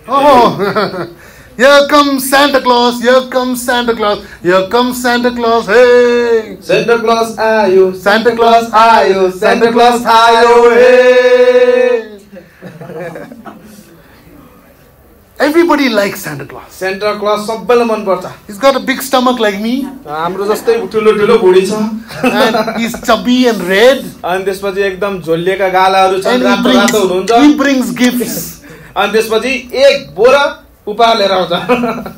Oh, here comes Santa Claus, here comes Santa Claus, here comes Santa Claus, hey! Santa Claus आयो, Santa Claus आयो, Santa Claus आयो, hey! Everybody likes Santa Claus. Santa Claus सबैलाई मन पर्छ. He's got a big stomach like me. हाम्रो जस्तै ठुलो ठुलो भुडी छ. And he's chubby and red. अनि त्यसपछि एकदम झोलिएका गालाहरू छन्, And रातो रातो हुनुहुन्छ. he brings gifts. अनि त्यसपछि एक बोरा उपहार लिएर आउँछ.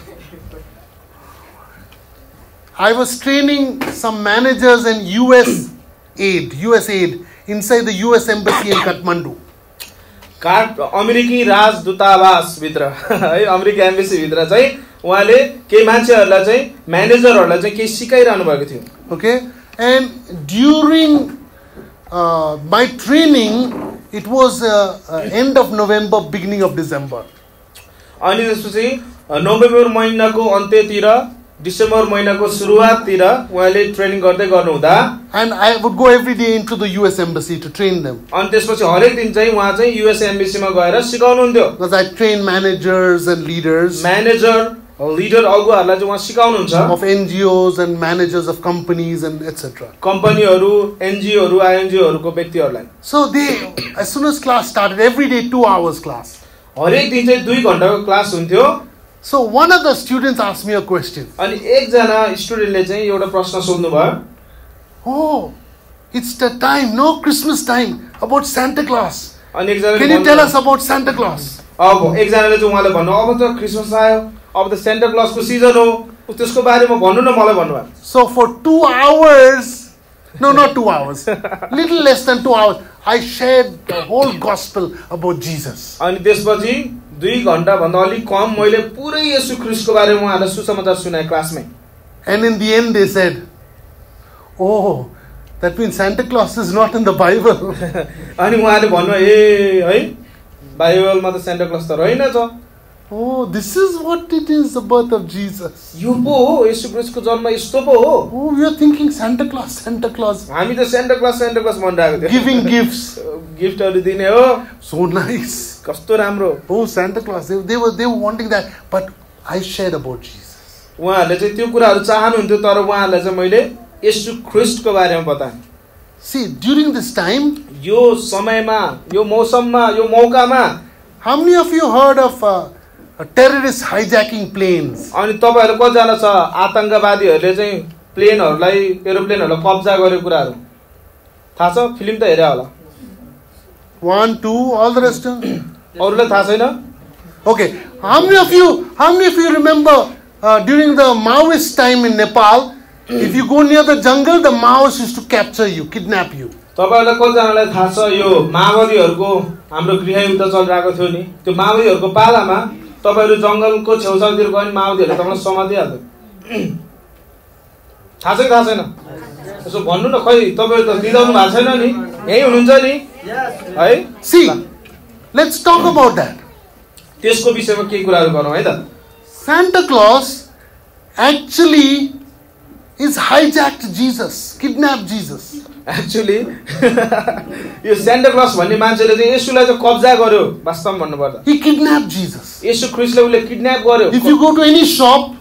I was training some managers in USAID inside the US Embassy in Kathmandu. अमेरिकी राजदूतावास भित्र है अमेरिकी एम्बेसी भित्र चाहिँ उहाँले केही मान्छेहरूलाई चाहिँ म्यानेजरहरूलाई चाहिँ केही सिकाइरहनु भएको थियो. Okay, and during my training, it was end of November, beginning of December. अनि त्यसपछि नोभेम्बर महिनाको अन्त्यतिर डिसेम्बर महिनाको सुरुवाततिर उहाँले ट्रेनिङ गर्दै गर्नुहुँदा And I would go every day into the US Embassy to train them. अनि त्यसपछि हरेक दिन चाहिँ उहाँ चाहिँ युएस एम्बेसीमा गएर सिकाउनुहुन्थ्यो. Because I train managers and leaders manager leader अगुवाहरूलाई चाहिँ उहाँ सिकाउनुहुन्छ. of NGOs and managers of companies and etc. कम्पनीहरू एनजिओहरू आइएनजिओहरूको व्यक्तिहरूलाई. So they, as soon as class started, every day 2 hours class. हरेक दिन चाहिँ 2 घण्टाको क्लास हुन्थ्यो. So one of the students asked me a question. अनि एकजना स्टुडेन्टले चाहिँ एउटा प्रश्न सोध्नु भयो. Oh, it's the time, no, Christmas time, about Santa Claus. अनि एकजनाले Can you tell us about Santa Claus? अब एकजनाले चाहिँ उहाँले भन्नु अब त क्रिसमस आयो, अब त सेन्टा क्लजको सिजन हो, त्यसको बारेमा भन्नु न मलाई भन्नुभयो. So for 2 hours, no, not 2 hours, little less than 2 hours, I shared the whole gospel about Jesus. अनि त्यसपछि 2 घण्टा भन्दा अलि कम मैले पुरै येशू ख्रीष्टको बारेमा उहाँलाई सुसमाचार सुनाए क्लासमै. And in the end they said, oh, that means Santa Claus is not in the Bible. अनि उहाँले भन्नु ए है बाइबलमा त सेन्टा क्लज त रहेनछ. Oh, this is what it is, the birth of Jesus. यो पो हो येशू ख्रीष्टको जन्म यस्तो पो हो. Oh, we are thinking Santa Claus, Santa Claus. हामी त सेन्टा क्लज भनिरहेको थियो. Giving gifts. गिफ्टहरू दिने हो. So nice. कस्तो राम्रो. Oh, Santa Claus. They were wanting that, but I shared about Jesus. उहाँहरूले चाहिँ त्यो कुराहरू चाहनुहुन्थ्यो तर उहाँहरूलाई चाहिँ मैले येशू ख्रीष्टको बारेमा बताएँ. See, during this time, यो समयमा, यो मौसममा, यो मौकामा how many of you heard of terrorists hijacking planes? अनि तपाईहरु कतिजना छ आतंकवादीहरूले चाहिँ प्लेनहरुलाई एरोप्लेनहरुलाई कब्जा गरेको कुराहरु थाहा छ? फिल्म त हेरे होला. 1, 2, all the rest. अरूलाई थाहा छैन? Okay, how many of you remember during the Maoist time in Nepal, if you go near the jungle, the Maoists used to capture you, kidnap you. तपाईहरुलाई कतिजनालाई थाहा छ यो माओवादीहरुको हाम्रो गृहयुद्ध चलिरहेको थियो नि, त्यो माओवादीहरुको पालामा तपाईहरु जंगलको छेउछाउतिर गए नि माओवादीहरुले तपाईलाई समातिहाल्थ्यो. थाहा छ कि थाहा छैन? यसो भन्नु न, खै तपाईहरु त बिदाउनु भएको छैन नि, यही हुनुहुन्छ नि है? See, let's talk about that. त्यसको विषयमा केही कुराहरु गरौँ है त. Santa Claus actually is hijacked Jesus, kidnapped Jesus. Actually यो सेन्टा क्लज भन्ने मान्छेले चाहिँ येशूलाई चाहिँ कब्जा गर्यो वास्तवमा भन्नु पर्दा. He kidnapped Jesus. येशू ख्रीष्टले उले किडन्याप गर्यो. If you go to any shop,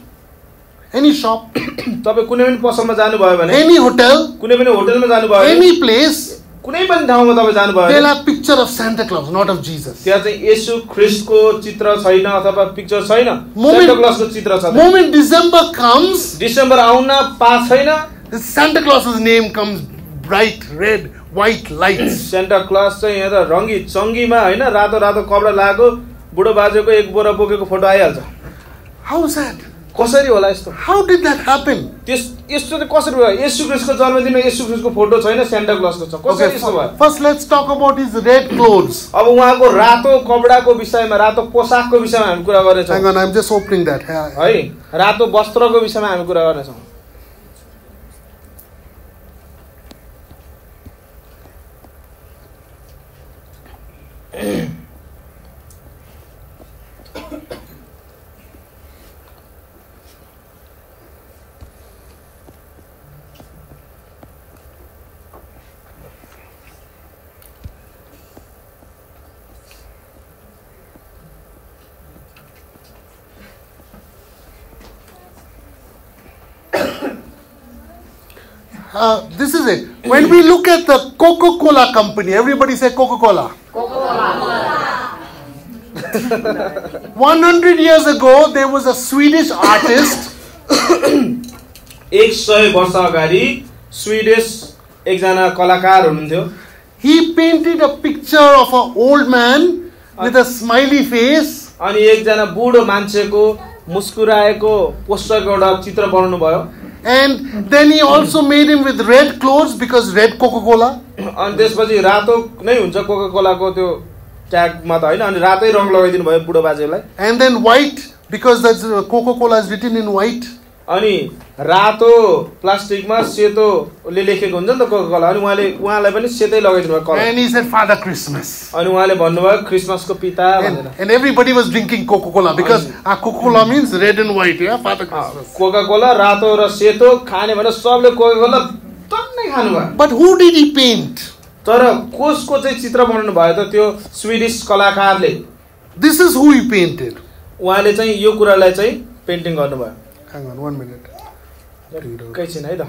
तपाई कुनै पनि पसलमा जानु भयो भने, any hotel, कुनै पनि होटलमा जानु भयो, any place, कुनै पनि ठाउँमा तपाई जानु भयो, they'll have picture of Santa Claus, not of Jesus. त्यहाँ चाहिँ येशू ख्रीष्टको चित्र छैन अथवा पिक्चर छैन, सेन्टा क्लजको चित्र छ. Moment December comes, डिसेम्बर आउन पाएको छैन, Santa Claus's name comes, bright red, white lights. Santa Claus चाहिँ यहाँ त रंगी चंगीमा हैन, रातो रातो कपडा लगाएको बुढो बाजेको एक बोरा बोकेको फोटो आइहाल्छ. How is that? कसरी होला यस्तो? How did that happen? यस्तो चाहिँ कसरी भयो? येशू ख्रीष्टको जन्मदिनमा येशू ख्रीष्टको फोटो छैन, सेन्टा क्लजको छ. कसरी यस्तो भयो? First let's talk about his red clothes. अब उहाँको रातो कपडाको विषयमा, रातो पोशाकको विषयमा हामी कुरा गर्नेछौँ. Hang on, I'm just opening that. है, रातो वस्त्रको विषयमा हामी कुरा गर्नेछौँ. this is it. When we look at the Coca-Cola company, everybody say Coca-Cola. 100 years ago, there was a Swedish artist. 100 वर्ष अगाडि स्विडिश एकजना कलाकार हुनुहुन्थ्यो. He painted a picture of an old man with a smiley face. अनि एकजना बुढो मान्छेको मुस्कुराएको पोस्टरको एउटा चित्र बनाउनु भयो. And then he also made him with red clothes because red Coca-Cola. अनि त्यसपछि रातो नै हुन्छ कोका-कोलाको त्यो ट्यागमा त हैन, अनि रातै रङ लगाइदिनु भयो बुढो बाजेलाई. And then white because that's Coca-Cola is written in white. अनि रातो प्लास्टिकमा सेतोले लेखेको हुन्छ नि त कोका-कोला, अनि उहाँलाई पनि सेतै लगाइदिनु भयो colour. And he said Father Christmas. अनि उहाँले भन्नुभयो क्रिसमसको पिता भनेर. And everybody was drinking Coca-Cola because Coca-Cola means red and white, yeah, Father Christmas. Coca Cola रातो र सेतो खाने भनेर सबले कोका-कोला टन्नै खानु भयो. But who did he paint? तर कसको चाहिँ चित्र बनाउनु भयो त त्यो स्विडिश कलाकारले. This is who he painted. उहाँले चाहिँ यो कुरालाई चाहिँ पेन्टिङ गर्नुभयो. Hang on 1 minute. कैछिन है त.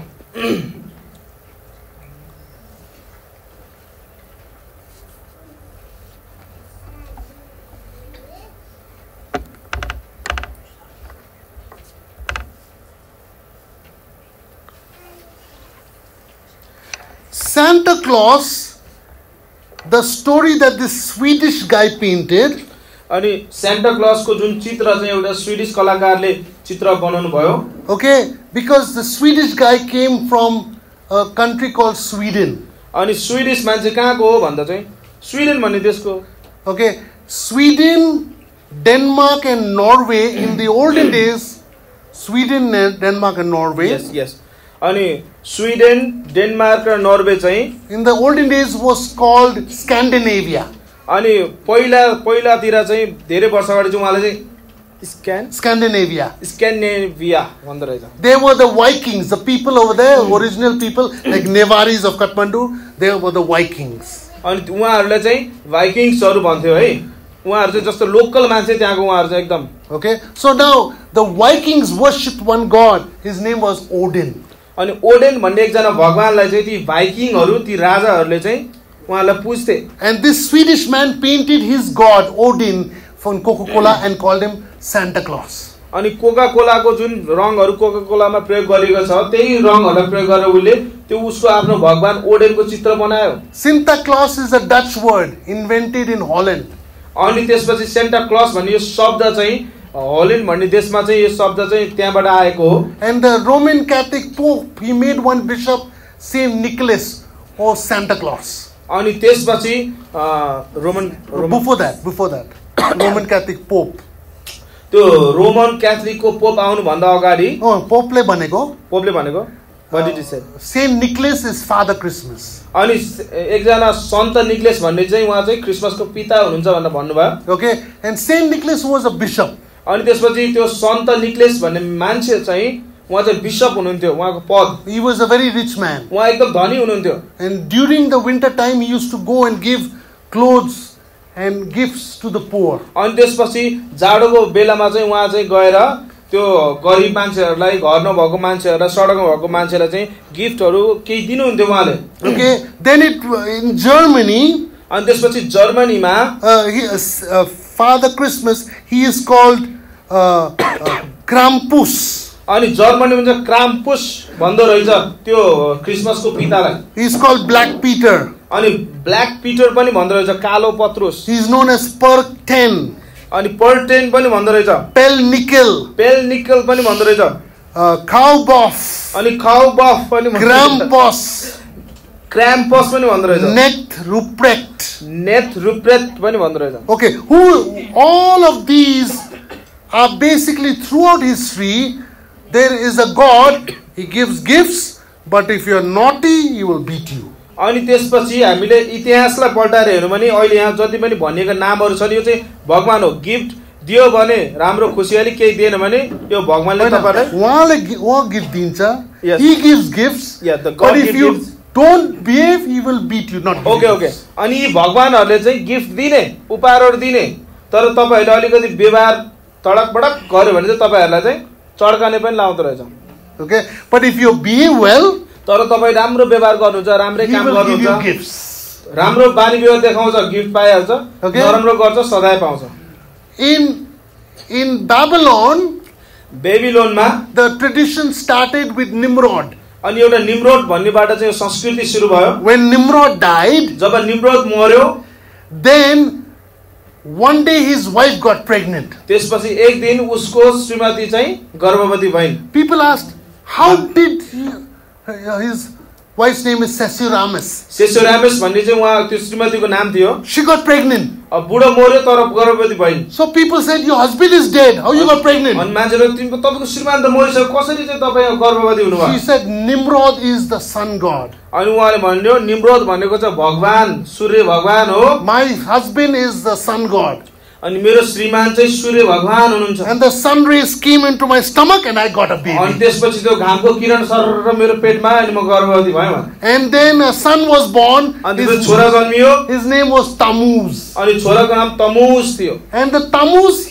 Santa Claus, the story that this Swedish guy painted, अनि सेन्टा क्लॉसको जुन चित्र चाहिँ एउटा स्विडिश कलाकारले चित्र बनाउनु भयो. okay, because the Swedish guy came from a country called Sweden. अनि स्विडिश मान्छे कहाँको हो भन्दा चाहिँ स्विडेन भन्ने देशको. Okay, Sweden, Denmark and Norway in the olden days, Sweden, Denmark and Norway. Yes. अनि स्विडेन, डेनमार्क र नर्वे चाहिँ in the olden days was called Scandinavia. अनि पहिलातिर चाहिँ धेरै वर्ष अगाडि चाहिँ उहाँले चाहिँ स्क्यान्डिनेभिया भन्दो रहेछ. They were the Vikings, the people over there, original people like Nevaris of Kathmandu, they were the Vikings. अनि उहाँहरूलाई चाहिँ भाइकिङ्सहरु भन्थ्यो है. उहाँहरु चाहिँ जस्तो लोकल मान्छे त्यहाँको उहाँहरु चाहिँ एकदम. Okay, so now the Vikings worshipped one god. His name was Odin. अनि ओडेन भन्ने एकजना भगवानलाई चाहिँ ती भाइकिङहरु ती राजाहरुले चाहिँ उहाँलाई पुज्थे. And this Swedish man painted his god Odin from Coca-Cola and called him Santa Claus. अनि कोका-कोलाको जुन रङहरु कोका-कोलामा प्रयोग गरिएको छ त्यही रङहरुलाई प्रयोग गरेर उले त्यो उसको आफ्नो भगवान ओडेनको चित्र बनायो. Santa Claus is a Dutch word invented in Holland. अनि त्यसपछि सेन्टा क्लॉस भन्ने यो शब्द चाहिँ होल्यान्ड भन्ने देशमा चाहिँ यो शब्द चाहिँ त्यहाँबाट आएको हो. And the Roman Catholic Pope, he made one bishop Saint Nicholas or Santa Claus. अनि त्यसपछि before that Roman Catholic Pope. त्यो रोमन क्याथोलिकको पोप आउनु भन्दा अगाडि पोपले भनेको what did he say? Saint Nicholas is Father Christmas. अनि एकजना सन्त निक्लेस भन्ने चाहिँ उहाँ चाहिँ क्रिसमसको पिता हुनुहुन्छ भनेर भन्नुभयो. Okay, and Saint Nicholas was a bishop. अनि त्यसपछि त्यो सन्त निक्लेस भन्ने मान्छे चाहिँ उहाँ चाहिँ बिशप हुनुहुन्थ्यो. उहाँको पद. He was a very rich man. उहाँ एकदम धनी हुनुहुन्थ्यो. And during the winter time he used to go and give clothes and gifts to the poor. अनि त्यसपछि जाडोको बेलामा चाहिँ उहाँ चाहिँ गएर त्यो गरिब मान्छेहरुलाई घर नभएको मान्छेहरुलाई सडकमा भएको मान्छेलाई चाहिँ गिफ्टहरु केही दिनुहुन्थ्यो उहाँले. Okay, then in Germany, अनि त्यसपछि जर्मनीमा Father Christmas, he is called Krampus. अनि जर्मनीमा चाहिँ क्राम्पुस भन्दो रहेछ त्यो क्रिसमसको पितालाई. He is called Black Peter. अनि ब्ल्याक पिटर पनि भन्दो रहेछ कालो पत्रुस. He is known as Perten. अनि पर्टेन पनि भन्दो रहेछ. पेल निकल पनि भन्दो रहेछ. Kaubhoff. अनि खाउबफ पनि भन्दो रहेछ. क्राम्पस पनि भन्दो रहेछ. नेथ रुप्रेट पनि भन्दो रहेछ. Okay, all of these are basically throughout history there is a god, he gives gifts, but if you are naughty he will beat you. अनि त्यसपछि हामीले इतिहासलाई पल्टाएर हेर्नु भने अहिले यहाँ जति पनि भनिएका नामहरु छन् यो चाहिँ भगवान हो. गिफ्ट दियो भने राम्रो खुसियाली, केही दिएन भने यो भगवानले तपाईलाई उहाँ गिफ्ट दिन्छ. He gives gifts. Yeah, the but God if you don't behave he will beat you. Not okay. अनि यी भगवानहरुले चाहिँ गिफ्ट दिने, उपहारहरु दिने, तर तपाईहरुले अलिकति व्यवहार तडकबडक गर्यो भने चाहिँ तपाईहरुलाई चाहिँ चड्काने पनि लाउँदो रहेछ. Okay, but if you behave well, तर तपाईँ राम्रो व्यवहार गर्नुहुन्छ, राम्रै He काम will give you गर्नुहुन्छ, gifts. राम्रो बानी व्यवहार देखाउँछ, गिफ्ट पाइहाल्छ, Okay. नराम्रो गर्छ सजाय पाउँछ। In Babylon, बेबिलोनमा the tradition started with Nimrod. अनि एउटा निम्रोद भन्नेबाट चाहिँ संस्कृति सुरु भयो। When Nimrod died, जब निम्रोद मर्यो, then one day his wife got pregnant. त्यसपछि एक दिन उसको श्रीमती चाहिँ गर्भवती भइन्। People asked, how did his wife's name is Sesuramis. सेसोरामिस भन्ने चाहिँ उहाँ त्यो श्रीमतीको नाम थियो। She got pregnant. अब बुढो मर्यो तर गर्भवती भइन्। So people said, your husband is dead. How you got pregnant? अनि मान्छेले तपाईँको श्रीमान त मरिसक्यो, कसरी चाहिँ तपाईँ गर्भवती हुनुभयो? She said, Nimrod is the sun god. अनि उहाँले भन्यो निम्रोद भनेको चाहिँ भगवान, सूर्य भगवान हो। My husband is the sun god. अनि मेरो श्रीमान चाहिँ सूर्य भगवान हुनुहुन्छ। And the sun rays came into my stomach and I got a अनि baby. त्यसपछि त्यो घामको किरण सरर मेरो पेटमा अनि म गर्भवती भएँ भने। And then a son was born. अनि त्यो छोरा जन्मियो। His name was Tammuz. अनि छोराको नाम तमुज थियो। And the Tammuz,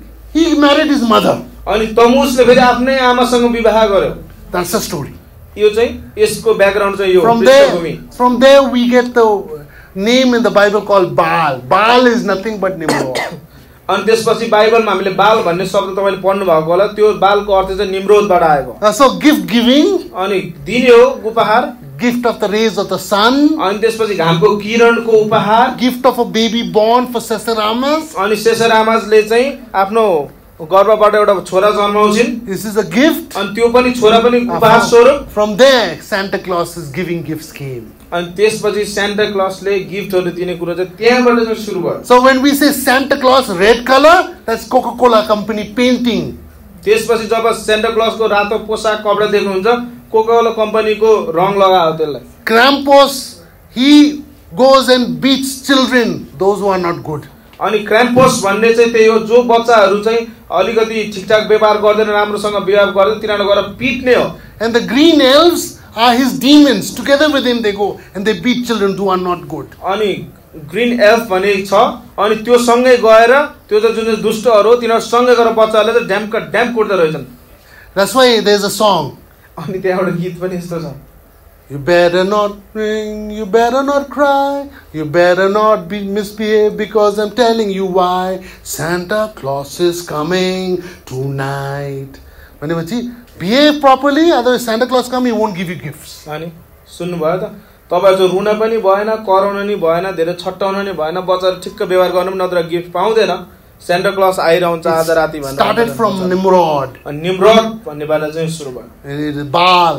he married his mother. अनि तमुजले फेरि आफ्नै आमासँग विवाह गर्यो। That's the story. यो चाहिँ यसको ब्याकग्राउन्ड चाहिँ यो हो, पृष्ठभूमि। From there we get the name in the Bible called Baal. Baal is nothing but Nimrod. अनि त्यसपछि बाइबलमा हामीले बाल भन्ने शब्द तपाईले पढ्नु भएको होला, त्यो बालको अर्थ चाहिँ निम्रोदबाट आएको। So gift giving, अनि दिने हो उपहार, gift of the rays of the sun, अनि त्यसपछि घामको किरणको उपहार, gift of a baby born for Seseramas. अनि सेसरामाजले चाहिँ आफ्नो गर्भबाट एउटा छोरा जन्माउँछिन्। This is a gift. अनि त्यो पनि छोरा पनि उपहार स्वरूप। From there, Santa Claus is giving gifts came. अनि त्यसपछि सेन्टा क्लसले गिफ्टहरु दिने कुरा चाहिँ त्यहाँबाट चाहिँ सुरु भयो। So when we say Santa Claus red color, that's Coca-Cola company painting. त्यसपछि जब सेन्टा क्लसको रातो पोशाक कपडा देख्नुहुन्छ, कोका-कोला कम्पनीको रङ लगायो त्यसलाई। Krampus, he goes and beats children, those who are not good. अनि क्राम्पोस भन्ने चाहिँ त्यही हो, जो बच्चाहरु चाहिँ अलिकति ठीकठाक व्यवहार गर्दैन, राम्रोसँग व्यवहार गर्दैन, तिनीहरु गएर पिट्ने हो। And the green elves are his demons. Together with him they go and they beat children who are not good. अनि ग्रीन एल्फ भने छ, अनि त्यो सँगै गएर त्यो चाहिँ जुन दुष्टहरु हो तिनीहरु सँगै गएर बच्चाहरुले चाहिँ ड्याम्का ड्याम कुट्दै रहेछन्। That's why there's a song. अनि त्यहाँ एउटा गीत पनि यस्तो छ, You better not ring, you better not cry, you better not be misbehave because I'm telling you why. Santa Claus is coming tonight. भनेपछि behave properly, otherwise Santa Claus come, he won't give you gifts. अनि सुन्नुभयो त, तपाईहरु चाहिँ रुन पनि भएन, कराउन नि भएन, धेरै छट्टाउन नि भएन, बच्चाहरु ठिक्क व्यवहार गर्नु नत्र गिफ्ट पाउँदैन। सेन्टा क्लस आइरहन्छ आज राति भनेर। Started from Nimrod. अनि निम्रोद भन्नेबाट चाहिँ सुरु भयो। It is Baal.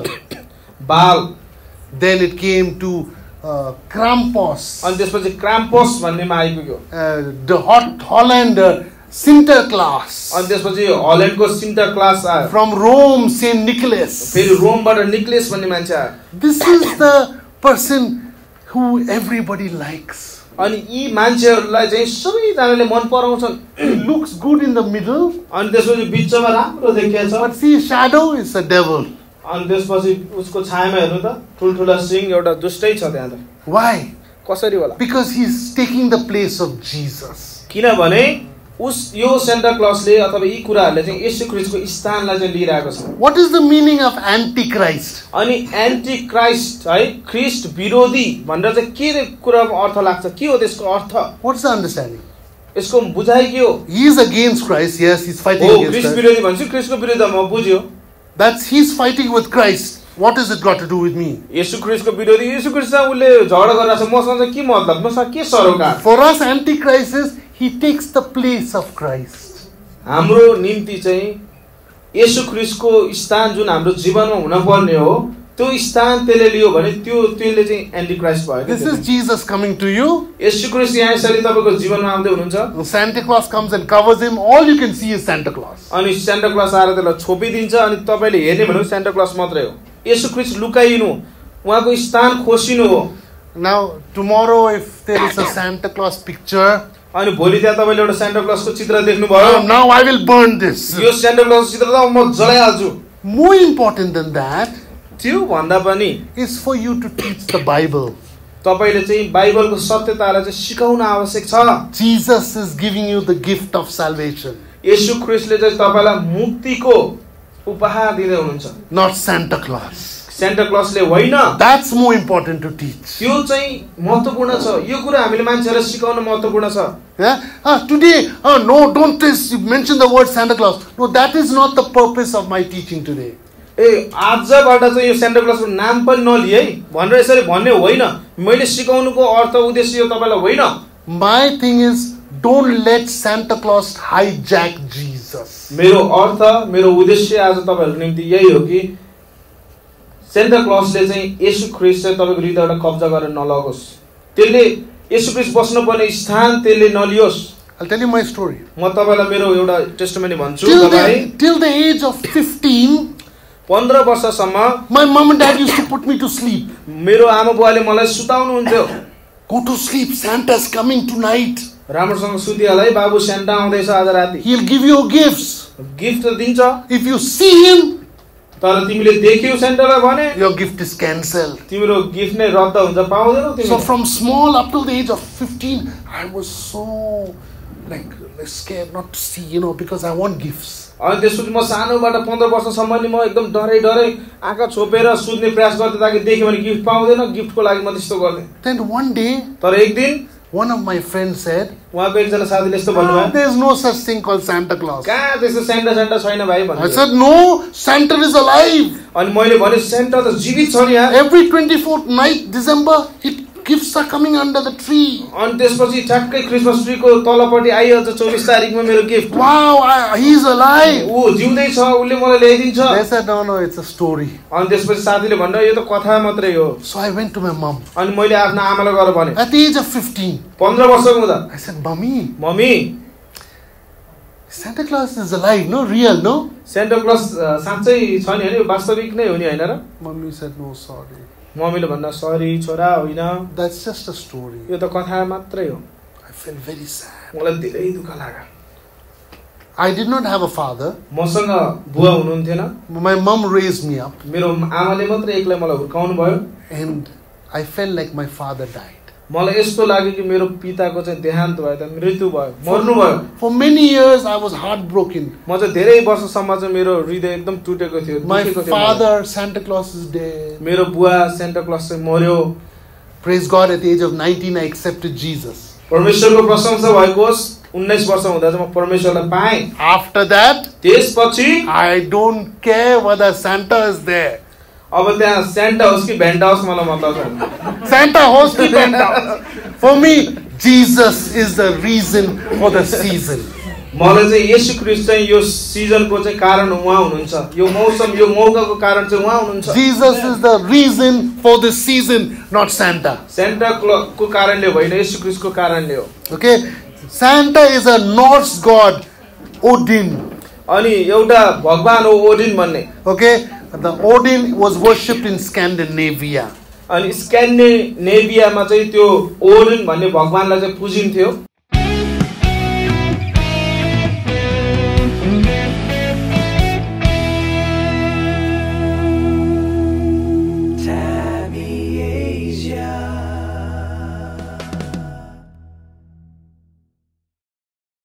बाल, Then it came to Krampus. अनि त्यसपछि क्राम्पोस भन्नेमा आइपुग्यो। The Holland Sinterklaas. अनि त्यसपछि हल्यान्डको सिन्टा क्लास आयो। From Rome, Saint Nicholas. फेरि रोमबाट निक्लेस भन्ने मान्छे आयो। This is the person who everybody likes. अनि यी मान्छेहरुलाई चाहिँ सबैजनाले मन पराउँछन्। He looks good in the middle, अनि त्यसपछि बिचमा राम्रो देखिन्छ, but see shadow is a devil. अनि त्यसपछि उसको छायामा हेर्नु त ठुलठुला सिङ एउटा दुष्टै छ त्यहाँ त। Why? कसरी होला? Because he's taking the place of Jesus. किनभने उस यो सेन्टा क्लसले अथवा यी कुराहरुले चाहिँ येशू ख्रीष्टको स्थानलाई चाहिँ लिइरहेको छ। What is the meaning of Antichrist? अनि एन्टी क्राइस्ट है, ख्रीष्ट विरोधी भनेर चाहिँ के कुराको अर्थ लाग्छ? के हो त्यसको अर्थ? What's the understanding? यसको बुझाइ के हो? He is against Christ. Yes, he's fighting हो, against ख्रीष्ट Christ. विरोधी भन्छ, ख्रीष्टको विरुद्धमा बुझ्यो। That's he's fighting with Christ. What has it got to do with me? येशू ख्रीष्टको विरोधी, येशू ख्रीष्टसँग उले झगडा गरिरहेछ, मसँग चाहिँ के मतलब? मसँग के सरोकार? For us, Antichrist is he takes the place of Christ. हाम्रो निम्ति चाहिँ येशू ख्रीष्टको स्थान जुन हाम्रो जीवनमा हुन पर्ने हो, त्यो स्थान त्यसले लियो भने त्यसले चाहिँ एन्टी क्राइस्ट भयो। This is Jesus coming to you. येशू ख्रीष्ट यहाँ यसरी तपाईको जीवनमा आउँदै हुनुहुन्छ। Santa Claus comes and covers him. All you can see is Santa Claus. अनि सेन्टा क्लस आएर त्यसलाई छोपिदिन्छ अनि तपाईले हेर्ने भनेको सेन्टा क्लस मात्रै हो। येशू ख्रीष्ट लुकाइनु, उहाँको स्थान खोसिनु हो। Now, tomorrow, if there is a Santa Claus picture, अनि भोलि त्यहाँ तपाईले एउटा सेन्टा क्लसको चित्र देख्नु भयो, now I will burn this. यो सेन्टा क्लसको चित्र त म जलाइहाल्छु। More important than that त्यो भन्दा पनि is for you to teach the Bible. तपाईले चाहिँ बाइबलको सत्यतालाई चाहिँ सिकाउन आवश्यक छ। Jesus is giving you the gift of salvation, येशू ख्रीष्टले चाहिँ तपाईलाई मुक्तिको उपहार दिँदै हुनुहुन्छ, not Santa Claus. सेन्टा क्लसले होइन, That's more important to teach. त्यो चाहिँ महत्त्वपूर्ण छ। यो कुरा हामीले मान्छेहरूलाई सिकाउन महत्त्वपूर्ण छ। Yeah? Today, no, don't mention the word Santa Claus. No, that is not the purpose of my teaching today. ए आजबाट चाहिँ यो सेन्टा क्लसको नाम पनि नलिए है भनेर यसरी भन्ने होइन। मैले सिकाउनुको अर्थ उद्देश्य यो तपाईलाई होइन। My thing is, don't let Santa Claus hijack Jesus. मेरो अर्थ, मेरो उद्देश्य आज तपाईहरुको निम्ति यही हो कि सेन्टा क्लसले चाहिँ येशू ख्रीष्ट चाहिँ तपाईको हृदयबाट कब्जा गरेर नलगोस्। त्यसले येशू ख्रीष्ट बस्नुपर्ने स्थान त्यसले नलियोस्। I'll tell you my story. म तपाईलाई मेरो एउटा टेस्टिमनी भन्छु। Till the age of 15, 15 वर्षसम्म my mom and dad used to put me to sleep. मेरो आमा बुवाले मलाई सुताउनुहुन्थ्यो। Go to sleep, Santa's coming tonight. राम्रोसँग सुतिहाल है बाबु, सेन्टा आउँदैछ आज राति। He'll give you gifts. Gift दिन्छ। If you see him, तर तिमीले देख्यौ सेन्टालाई भने your gift is cancelled. तिम्रो गिफ्ट नै रद्द हुन्छ, पाउँदैनौ तिमीले। So from small up till the age of 15, I was so like scared not to see, because I want gifts. अनि त्यसपछि म सानोबाट 15 वर्षसम्म नि म एकदम डरै आँखा छोपेर सुत्ने प्रयास गर्थे ताकि देख्यो भने गिफ्ट पाउँदैन, गिफ्टको लागि म त्यस्तो गर्थे। Then one day, तर एक दिन one of my friends said, उहाँको एकजना साथीले यस्तो भन्नुभयो, there's no such thing called Santa Claus. कहाँ त्यस्तो सेन्टा छैन भाइ भन्नु। I said, no, Santa is alive. अनि मैले भने सेन्टा त जीवित छ नि यार। Every 24th night, December, gifts are coming under the tree. अनि त्यसपछि ठ्याक्कै क्रिसमस ट्रीको तलपट्टि आइहाल्छ 24 तारिखमा मेरो गिफ्ट। Wow, he's alive. ऊ जिउँदै छ, उसले मलाई ल्याइदिन्छ। They said, no, it's a story. अनि त्यसपछि साथीले भन्नु यो त कथा मात्रै हो। So I went to my mom. अनि मैले आफ्नो आमालाई गएर भने At the age of 15, 15 वर्षको हुँदा, I said, Mommy, mummy Santa Claus is alive, no? Real, no? Santa Claus साँच्चै छ नि हैन, वास्तविक नै हो नि हैन र? Mommy said, no, sorry. मम्मीले भन्दा सरी छोरा होइन, That's just a story. यो त कथा मात्रै हो। I felt very sad. मलाई धेरै दुःख लाग्यो। I did not have a father. मसँग बुवा हुनुहुन्थेन। My mom raised me up. मेरो आमाले मात्रै एक्लै मलाई हुर्काउनु भयो। And I felt like my father died. मलाई यस्तो लाग्यो कि मेरो पिताको चाहिँ देहान्त भयो, त मृत्यु भयो, मर्नु भयो। For many years, I was heartbroken. म चाहिँ धेरै वर्षसम्म चाहिँ मेरो हृदय एकदम टुटेको थियो, My दुखेको थियो। father, Santa Claus, is dead. मेरो बुवा सेन्टा क्लस चाहिँ मर्यो। Praise God, at the age of 19, I accepted Jesus. परमेश्वरको प्रशंसा भएको होस्, 19 वर्ष हुँदा चाहिँ म परमेश्वरलाई पाएँ। After that, त्यसपछि I don't care whether Santa is there. अब त्यहाँ सेन्टा होस् कि भेन्टा होस् मलाई मतलब छैन। Santa host ki Santa. For me, Jesus is the reason for the season. मलाई चाहिँ येशू ख्रीष्ट चाहिँ यो सिजनको चाहिँ कारण उहाँ हुनुहुन्छ। यो मौसम, यो मौकाको कारण चाहिँ उहाँ हुनुहुन्छ। Jesus is the reason for the season, not Santa. Santa को कारणले होइन, येशू ख्रीष्टको कारणले हो। Okay? Santa is a Norse god, Odin. अनि एउटा भगवान हो ओडिन भन्ने। Okay? The Odin was worshipped in Scandinavia. अनि स्क्यान्डिनेभियामा चाहिँ त्यो ओडिन भन्ने भगवानलाई चाहिँ पूजिन्थ्यो।